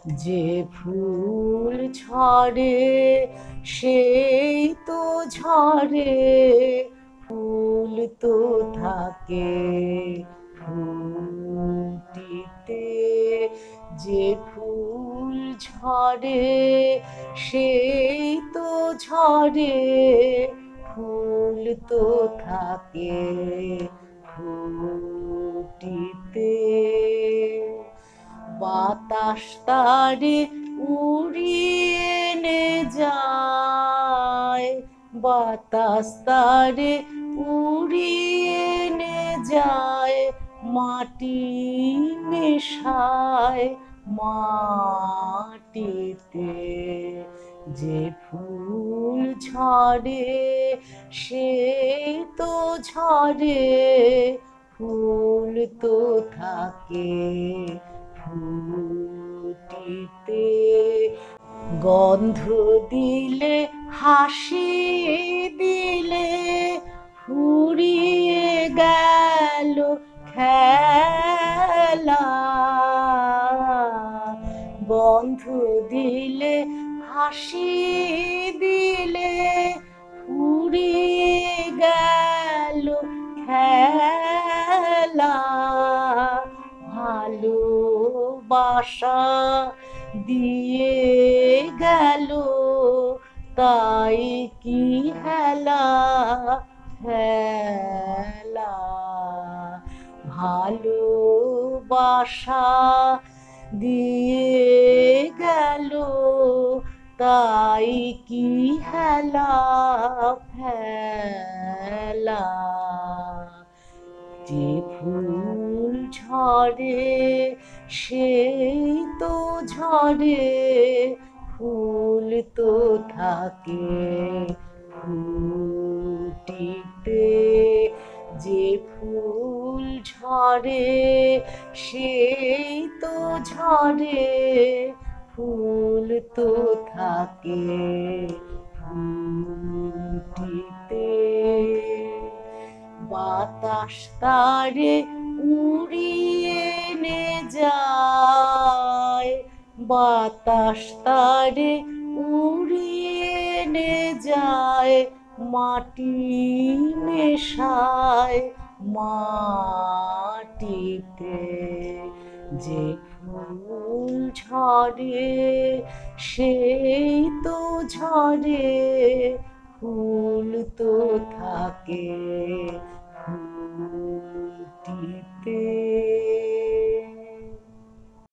যে ফুল ঝরে সেই তো ঝরে, ফুল তো থাকে ফুটিতে। যে ফুল ঝরে সেই তো ঝরে, ফুল তো থাকে ফুটিতে। বাতাস তারে উড়িয়ে নে যায়, বাতাস তারে উড়িয়ে নে যায়, মাটি মেশায় মাটিতে। যে ফুল ঝরে সেই তো ঝরে, ফুল তো থাকে ফুটিতে। গন্ধ দিলে হাসি দিলে ফুরিয়ে গেল খেলা। গন্ধ দিলে হাসি দিলে ফুরিয়ে গেল খেলা। ভালোবাসা দিয়ে গেল তাই কি হেলা হেলা। ভালোবাসা দিয়ে গেল তাই কি হেলা হেলা। যে ফুল ঝরে সেই তো ঝরে, ফুল তো থাকে ফুটিতে। যে ফুল ঝরে সেই তো ঝরে, ফুল তো থাকে ফুটিতে। বাতাস তারে উড়িয়ে নে যায়, বাতাস তারে উড়িয়ে নে যায়, মাটি মেশায় মাটিতে। যে ফুল ঝরে সেই তো ঝরে, ফুল তো থাকে ফুটিতে।